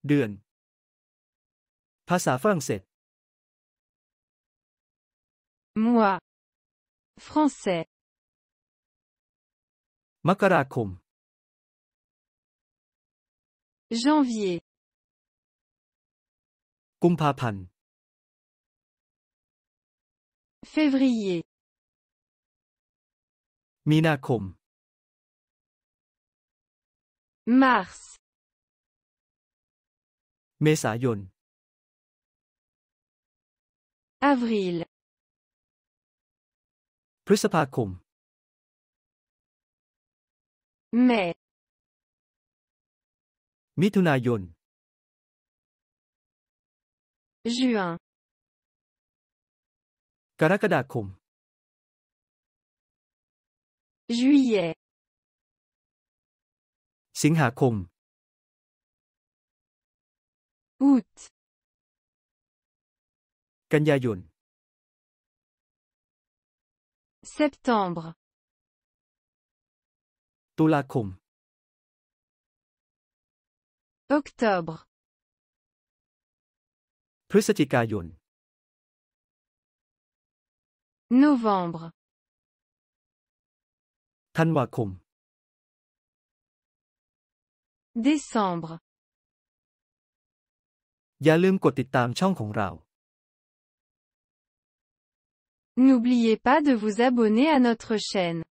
เดือนภาษาฝรั่งเศส Mois. Français. มกราคม Janvier. กุมภาพันธ์ Février. มีนาคม Mars. เมษายน Avril. พฤษภาคม Mai. มิถุนายน Juin. กรกฎาคม Juillet. สิงหาคม Août. กันยายน Septembre. ตุลาคม Octobre. พฤศจิกายน Novembre. ธันวาคม Décembre. อย่าลืมกดติดตามช่องของเรา N'oubliez pas de vous abonner à notre chaîne.